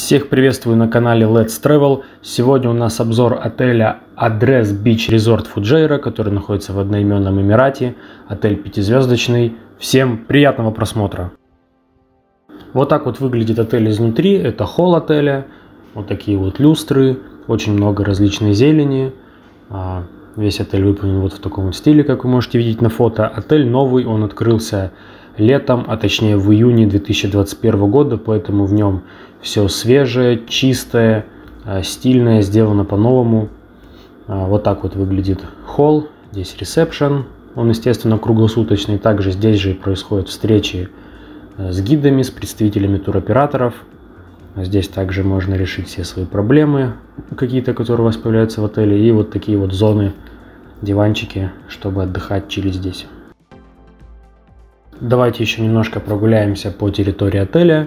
Всех приветствую на канале Let's Travel. Сегодня у нас обзор отеля Address Beach Resort Fujairah, который находится в одноименном Эмирате. Отель 5-звездочный. Всем приятного просмотра. Вот так вот выглядит отель изнутри. Это холл отеля. Вот такие вот люстры. Очень много различной зелени. Весь отель выполнен вот в таком вот стиле, как вы можете видеть на фото. Отель новый, он открылся летом, а точнее в июне 2021 года, поэтому в нем все свежее, чистое, стильное, сделано по-новому. Вот так вот выглядит холл, здесь ресепшн, он, естественно, круглосуточный. Также здесь же происходят встречи с гидами, с представителями туроператоров. Здесь также можно решить все свои проблемы, какие-то, которые у вас появляются в отеле. И вот такие вот зоны, диванчики, чтобы отдыхать, чилить здесь. Давайте еще немножко прогуляемся по территории отеля.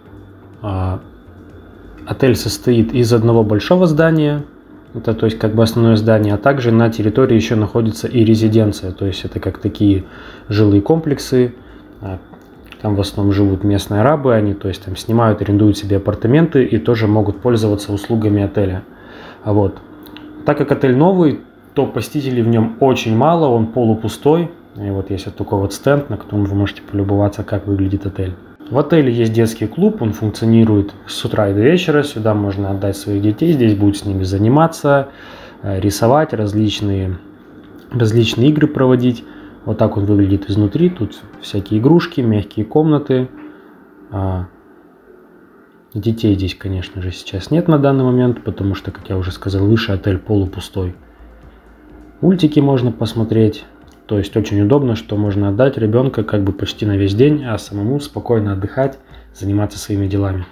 Отель состоит из одного большого здания, это то есть как бы основное здание, а также на территории еще находится и резиденция, то есть это как такие жилые комплексы. Там в основном живут местные арабы, они то есть там снимают, арендуют себе апартаменты и тоже могут пользоваться услугами отеля. Вот. Так как отель новый, то посетителей в нем очень мало, он полупустой. И вот есть вот такой вот стенд, на котором вы можете полюбоваться, как выглядит отель. В отеле есть детский клуб, он функционирует с утра и до вечера. Сюда можно отдать своих детей, здесь будут с ними заниматься, рисовать, различные игры проводить. Вот так он выглядит изнутри. Тут всякие игрушки, мягкие комнаты. Детей здесь, конечно же, сейчас нет на данный момент, потому что, как я уже сказал выше, отель полупустой. Мультики можно посмотреть. То есть очень удобно, что можно отдать ребенка как бы почти на весь день, а самому спокойно отдыхать, заниматься своими делами.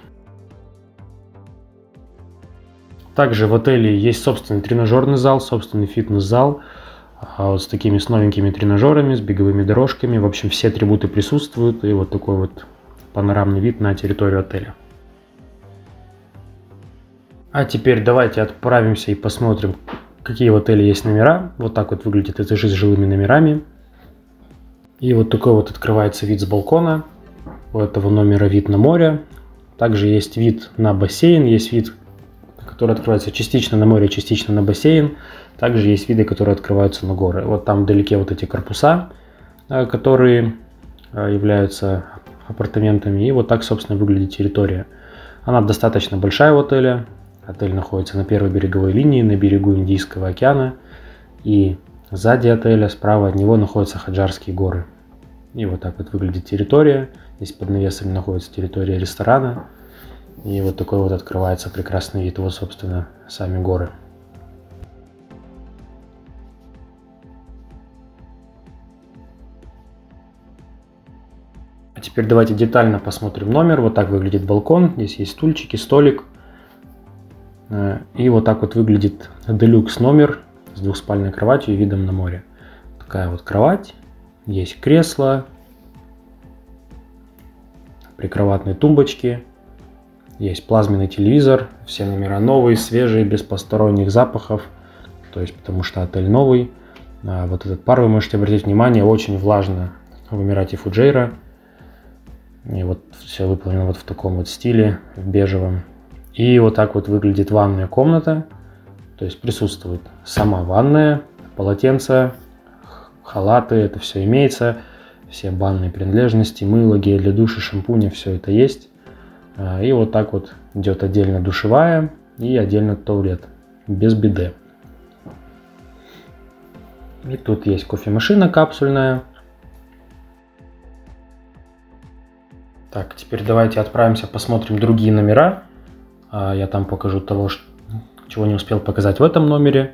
Также в отеле есть собственный тренажерный зал, собственный фитнес-зал, вот с такими с новенькими тренажерами, с беговыми дорожками. В общем, все атрибуты присутствуют, и вот такой вот панорамный вид на территорию отеля. А теперь давайте отправимся и посмотрим, какие в отеле есть номера. Вот так вот выглядит этажи с жилыми номерами. И вот такой вот открывается вид с балкона. У этого номера вид на море. Также есть вид на бассейн. Есть вид, который открывается частично на море, частично на бассейн. Также есть виды, которые открываются на горы. Вот там вдалеке вот эти корпуса, которые являются апартаментами. И вот так, собственно, выглядит территория. Она достаточно большая в отеле. Отель находится на первой береговой линии, на берегу Индийского океана. И сзади отеля, справа от него, находятся Хаджарские горы. И вот так вот выглядит территория. Здесь под навесами находится территория ресторана. И вот такой вот открывается прекрасный вид. Вот, собственно, сами горы. А теперь давайте детально посмотрим номер. Вот так выглядит балкон. Здесь есть стульчики, столик. И вот так вот выглядит делюкс номер с двухспальной кроватью и видом на море. Такая вот кровать, есть кресло, прикроватные тумбочки, есть плазменный телевизор, все номера новые, свежие, без посторонних запахов, то есть потому что отель новый. Вот этот пар, вы можете обратить внимание, очень влажно в Эмирате Фуджейра. И вот все выполнено вот в таком вот стиле, в бежевом. И вот так вот выглядит ванная комната, то есть присутствует сама ванная, полотенца, халаты, это все имеется, все банные принадлежности, мыло, гель для душа, шампуни, все это есть. И вот так вот идет отдельно душевая и отдельно туалет, без биде. И тут есть кофемашина капсульная. Так, теперь давайте отправимся, посмотрим другие номера. Я там покажу того, чего не успел показать в этом номере.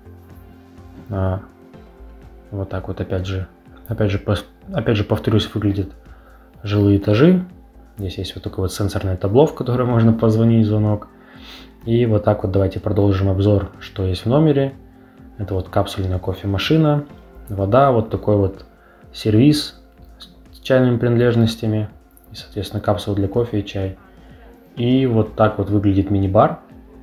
Вот так вот опять же повторюсь, выглядят жилые этажи. Здесь есть вот такое вот сенсорное табло, в которое можно позвонить, звонок. И вот так вот давайте продолжим обзор, что есть в номере. Это вот капсульная кофемашина, вода, вот такой вот сервиз с чайными принадлежностями. И, соответственно, капсула для кофе и чай. И вот так вот выглядит мини-бар.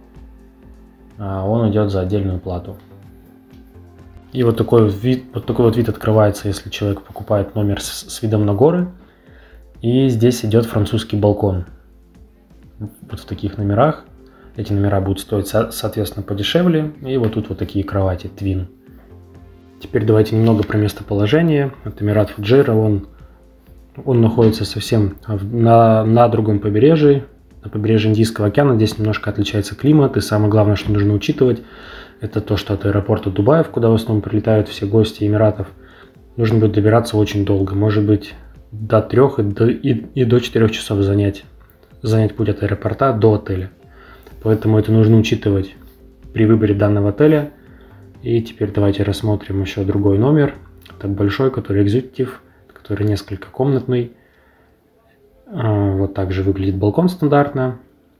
Он идет за отдельную плату. И вот такой вот вид открывается, если человек покупает номер с видом на горы. И здесь идет французский балкон. вот в таких номерах. Эти номера будут стоить, соответственно, подешевле. И вот тут вот такие кровати Twin. Теперь давайте немного про местоположение. Это Эмират Фуджейра, он находится совсем на другом побережье, на побережье Индийского океана. Здесь немножко отличается климат. И самое главное, что нужно учитывать, это то, что от аэропорта Дубаев, куда в основном прилетают все гости Эмиратов, нужно будет добираться очень долго. Может быть, до 3 и до 4 часов занять путь от аэропорта до отеля. Поэтому это нужно учитывать при выборе данного отеля. И теперь давайте рассмотрим еще другой номер. Это большой, который экзекутив, который несколько комнатный. Вот так же выглядит балкон стандартно.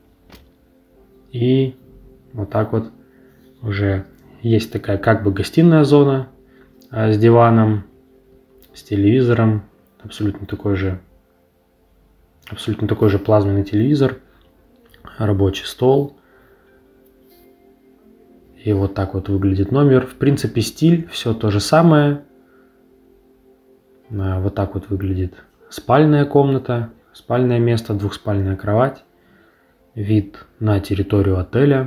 И вот так вот уже есть такая как бы гостиная зона с диваном, с телевизором. Абсолютно такой же плазменный телевизор. Рабочий стол. И вот так вот выглядит номер. В принципе, стиль все то же самое. Вот так вот выглядит спальная комната, спальное место, двухспальная кровать. Вид на территорию отеля.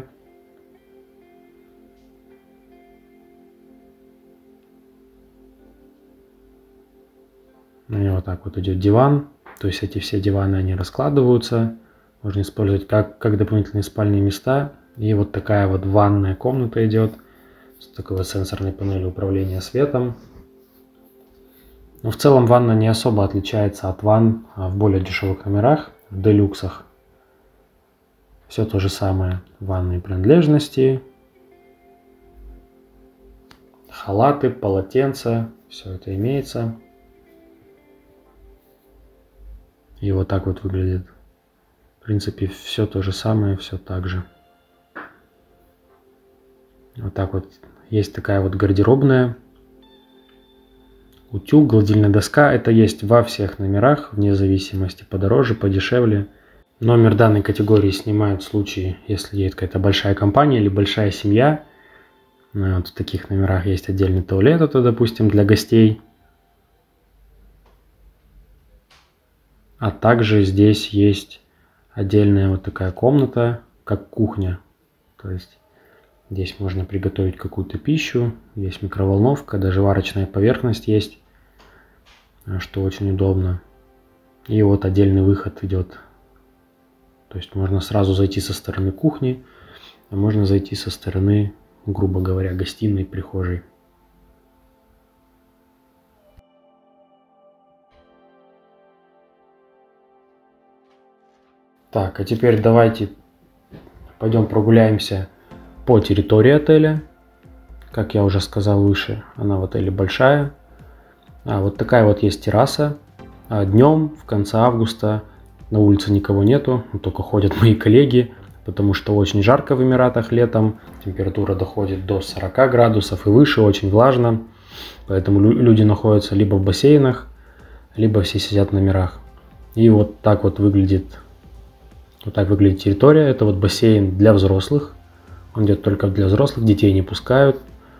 И вот так вот идет диван. То есть эти все диваны, они раскладываются. Можно использовать как дополнительные спальные места. И вот такая вот ванная комната идет. С такой вот сенсорной панелью управления светом. Но в целом ванна не особо отличается от ванн в более дешевых номерах, в делюксах. Все то же самое. Ванные принадлежности. Халаты, полотенца. Все это имеется. И вот так вот выглядит. В принципе, все то же самое, все так же. Вот так вот. Есть такая вот гардеробная. Утюг, гладильная доска. Это есть во всех номерах, вне зависимости, подороже, подешевле. Номер данной категории снимают в случае, если есть какая-то большая компания или большая семья. Вот в таких номерах есть отдельный туалет, это, допустим, для гостей. А также здесь есть отдельная вот такая комната, как кухня. То есть здесь можно приготовить какую-то пищу, есть микроволновка, даже варочная поверхность есть, что очень удобно. И вот отдельный выход идет. То есть можно сразу зайти со стороны кухни, а можно зайти со стороны, грубо говоря, гостиной, прихожей. Так, а теперь давайте пойдем прогуляемся по территории отеля. Как я уже сказал выше, она в отеле большая. Вот такая вот есть терраса. Днем, в конце августа, на улице никого нету, только ходят мои коллеги, потому что очень жарко в Эмиратах летом. Температура доходит до 40 градусов и выше, очень влажно. Поэтому люди находятся либо в бассейнах, либо все сидят в номерах. И вот так вот выглядит территория. Это вот бассейн для взрослых. Он идет только для взрослых, детей не пускают.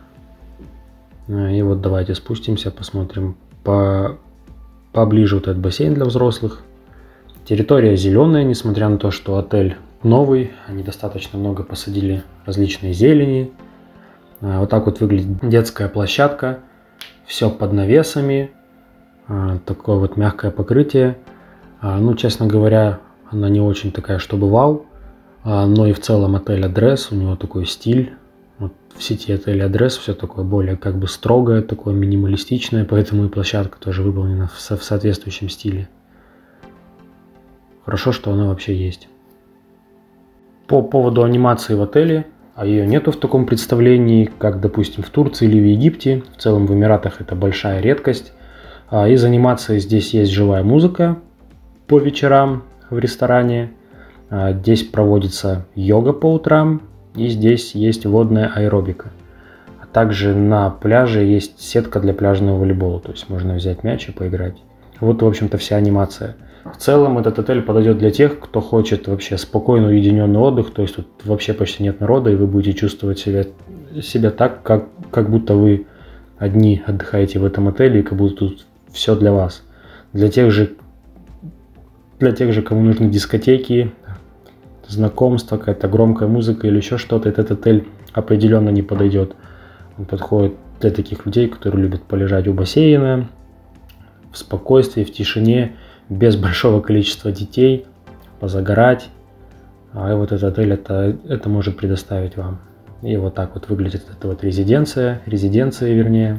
И вот давайте спустимся, посмотрим поближе вот этот бассейн для взрослых. Территория зеленая, несмотря на то, что отель новый. Они достаточно много посадили различной зелени. Вот так вот выглядит детская площадка. Все под навесами. Такое вот мягкое покрытие. Ну, честно говоря, она не очень такая, чтобы вау. Но и в целом отель Адрес, у него такой стиль. Вот в сети отеля Адрес все такое более как бы строгое, такое минималистичное. Поэтому и площадка тоже выполнена в соответствующем стиле. Хорошо, что она вообще есть. По поводу анимации в отеле, а ее нету в таком представлении, как, допустим, в Турции или в Египте. В целом в Эмиратах это большая редкость. Из анимации здесь есть живая музыка по вечерам в ресторане. Здесь проводится йога по утрам. И здесь есть водная аэробика. А также на пляже есть сетка для пляжного волейбола. То есть можно взять мяч и поиграть. Вот, в общем-то, вся анимация. В целом этот отель подойдет для тех, кто хочет вообще спокойный, уединенный отдых, то есть тут вообще почти нет народа, и вы будете чувствовать себя так, как будто вы одни отдыхаете в этом отеле, и как будто тут все для вас. Для тех же, кому нужны дискотеки, знакомство, какая-то громкая музыка или еще что-то, этот отель определенно не подойдет. Он подходит для таких людей, которые любят полежать у бассейна, в спокойствии, в тишине, без большого количества детей, позагорать. А вот этот отель это может предоставить вам. И вот так вот выглядит эта вот резиденция вернее.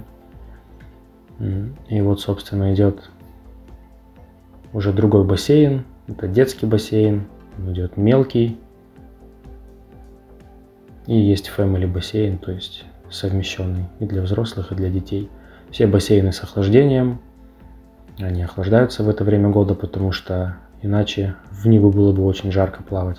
И вот, собственно, идет уже другой бассейн. Это детский бассейн, идет мелкий. И есть family бассейн, то есть совмещенный и для взрослых, и для детей. Все бассейны с охлаждением. Они охлаждаются в это время года, потому что иначе в них было бы очень жарко плавать.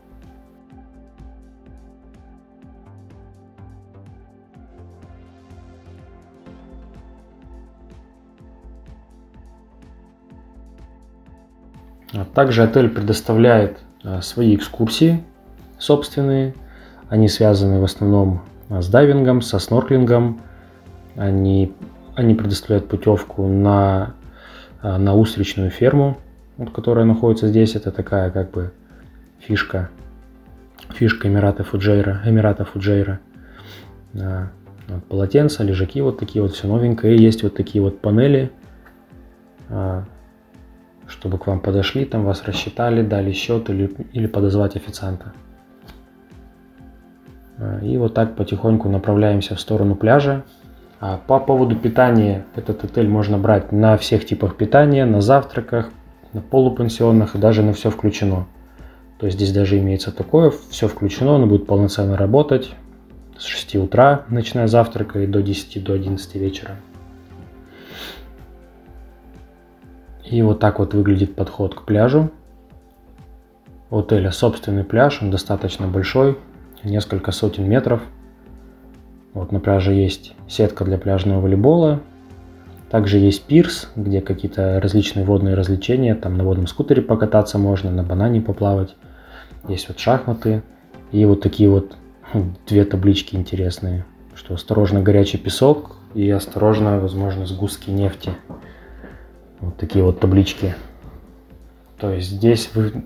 Также отель предоставляет свои экскурсии собственные. Они связаны в основном с дайвингом, со снорклингом. Они предоставляют путевку на устричную ферму, которая находится здесь. Это такая как бы фишка Эмирата Фуджейра. Полотенца, лежаки вот такие вот, все новенькое. И есть вот такие вот панели, чтобы к вам подошли, там вас рассчитали, дали счет или подозвать официанта. И вот так потихоньку направляемся в сторону пляжа. По поводу питания, этот отель можно брать на всех типах питания, на завтраках, на полупансионных и даже на все включено. То есть здесь даже имеется такое, все включено, оно будет полноценно работать с 6 утра, начиная с завтрака, и до 10-11 вечера. И вот так вот выглядит подход к пляжу. У отеля собственный пляж, он достаточно большой, несколько сотен метров. Вот на пляже есть сетка для пляжного волейбола. Также есть пирс, где какие-то различные водные развлечения. Там на водном скутере покататься можно, на банане поплавать. Есть вот шахматы. И вот такие вот две таблички интересные. Что осторожно, горячий песок и осторожно, возможно, сгустки нефти. Вот такие вот таблички. То есть здесь в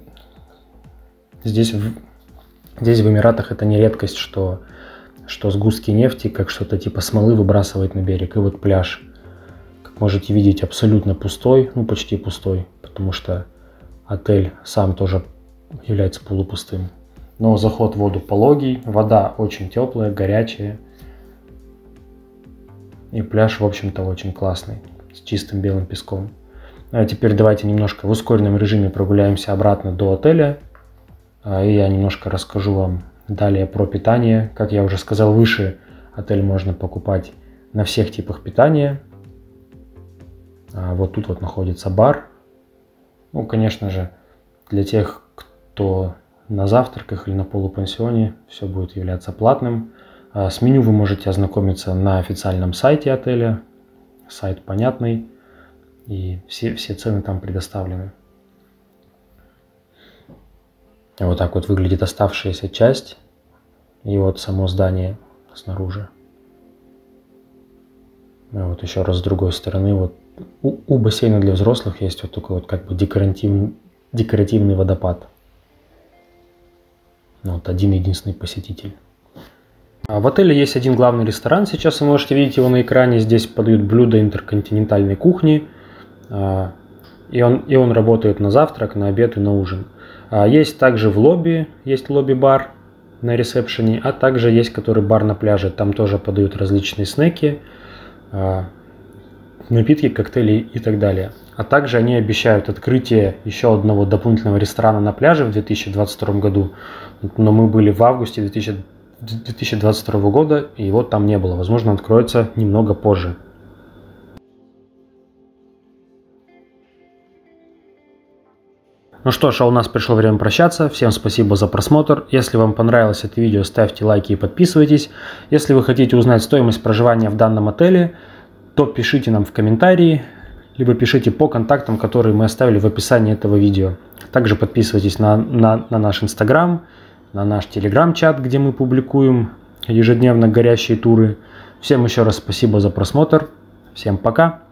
Эмиратах это не редкость, что сгустки нефти, как что-то типа смолы, выбрасывает на берег. И вот пляж, как можете видеть, абсолютно пустой, ну почти пустой, потому что отель сам тоже является полупустым. Но заход в воду пологий, вода очень теплая, горячая. И пляж, в общем-то, очень классный, с чистым белым песком. А теперь давайте немножко в ускоренном режиме прогуляемся обратно до отеля. И я немножко расскажу вам далее про питание. Как я уже сказал выше, отель можно покупать на всех типах питания. Вот тут вот находится бар. Ну, конечно же, для тех, кто на завтраках или на полупансионе, все будет являться платным. С меню вы можете ознакомиться на официальном сайте отеля. Сайт понятный. И все цены там предоставлены. Вот так вот выглядит оставшаяся часть. И вот само здание снаружи. Вот еще раз с другой стороны. Вот у бассейна для взрослых есть вот такой вот как бы декоративный водопад. Вот один единственный посетитель. В отеле есть один главный ресторан. Сейчас вы можете видеть его на экране. Здесь подают блюда интерконтинентальной кухни. И он работает на завтрак, на обед и на ужин. Есть также в лобби, есть лобби-бар на ресепшене, а также есть который бар на пляже. Там тоже подают различные снеки, напитки, коктейли и так далее. А также они обещают открытие еще одного дополнительного ресторана на пляже в 2022 году. Но мы были в августе 2022 года, и его там не было. Возможно, откроется немного позже. Ну что ж, а у нас пришло время прощаться. Всем спасибо за просмотр. Если вам понравилось это видео, ставьте лайки и подписывайтесь. Если вы хотите узнать стоимость проживания в данном отеле, то пишите нам в комментарии, либо пишите по контактам, которые мы оставили в описании этого видео. Также подписывайтесь на наш Инстаграм, на наш Телеграм-чат, где мы публикуем ежедневно горящие туры. Всем еще раз спасибо за просмотр. Всем пока!